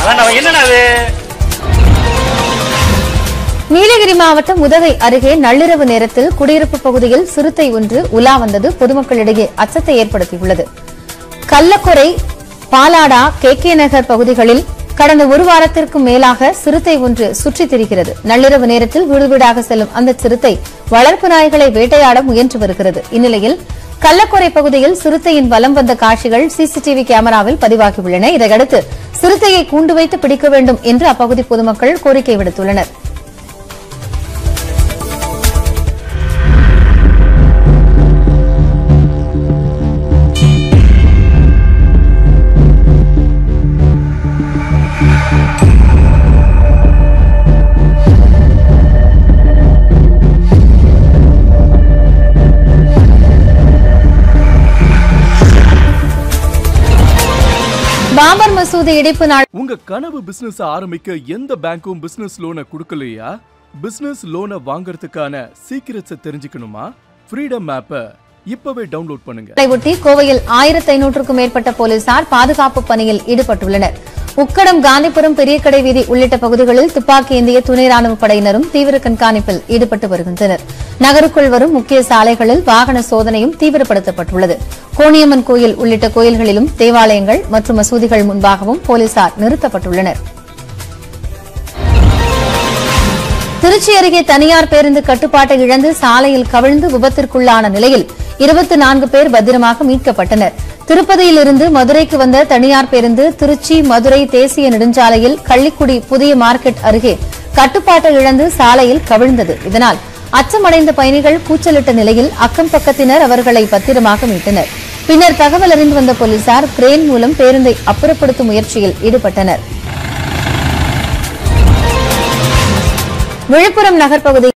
நீலகிரி மாவட்டம் உதகை அருகே நள்ளிரவு நேரத்தில் குடியிருப்பு பகுதியில் சிறுத்தை ஒன்று உலா வந்தது பொதுமக்களிடையே அச்சத்தை ஏற்படுத்தியுள்ளது. கள்ளக்குறை, பாலாடா, கே நகர் பகுதிகளில் கடந்த ஒரு வாரத்திற்கும் மேலாக சிறுத்தை ஒன்று சுற்றித் திரிகிறது. நள்ளிரவு நேரத்தில் வீடு வீடாக செல்லும் அந்த சிறுத்தை வளர்ப்பு நாய்களை வேட்டையாட முயன்று வருகிறது. இந்நிலையில் கள்ளக்குறை பகுதியில் சிறுத்தையின் வலம் வந்த காட்சிகள் சிசிடிவி கேமராவில் பதிவாகியுள்ளன. இதையடுத்து சிறுத்தையை கூண்டு வைத்து பிடிக்க வேண்டும் என்று அப்பகுதி பொதுமக்கள் கோரிக்கை விடுத்துள்ளனா். பாபர் மசூதி இடிப்பு நாள். உங்க கனவு பிசினஸ் ஆரம்பிக்க எந்த பேங்க்கும் பிசினஸ் லோனை கொடுக்கலையா? பிசினஸ் லோனை வாங்குறதுக்கான சீக்கிரட்ஸ் தெரிஞ்சுக்கணுமா? ஃப்ரீடம் ஆப்பை இப்பவே டவுன்லோட் பண்ணுங்க. ஒட்டி கோவையில் 1500க்கும் மேற்பட்ட போலீசார் பாதுகாப்பு பணியில் ஈடுபட்டுள்ளனர். உக்கடம், காந்திபுரம், பெரியகடை வீதி உள்ளிட்ட பகுதிகளில் துப்பாக்கி ஏந்திய துணை ராணுவ படையினரும் தீவிர கண்காணிப்பில் ஈடுபட்டு வருகின்றனர். நகருக்குள் வரும் முக்கிய சாலைகளில் வாகன சோதனையும் தீவிரப்படுத்தப்பட்டுள்ளது. கோணியம்மன் கோயில் உள்ளிட்ட கோயில்களிலும் தேவாலயங்கள் மற்றும் மசூதிகள் முன்பாகவும் போலீசார் நிறுத்தப்பட்டுள்ளனர். திருச்சி அருகே தனியார் பேருந்து கட்டுப்பாட்டை இழந்து சாலையில் கவிழ்ந்து விபத்திற்குள்ளான நிலையில் 24 பேர் பத்திரமாக மீட்கப்பட்டனர். திருப்பதியிலிருந்து மதுரைக்கு வந்த தனியார் பேருந்து திருச்சி மதுரை தேசிய நெடுஞ்சாலையில் கள்ளிக்குடி புதிய மார்க்கெட் அருகே கட்டுப்பாட்டை இழந்து சாலையில் கவிழ்ந்தது. இதனால் அச்சமடைந்த பயணிகள் கூச்சலிட்ட நிலையில் அக்கம் பக்கத்தினர் அவர்களை பத்திரமாக மீட்டனர். பின்னர் தகவல் அறிந்து வந்த போலீசார் கிரேன் மூலம் பேருந்தை அப்புறப்படுத்தும் முயற்சியில் ஈடுபட்டனர். விழுப்புரம் நகர்பகுதி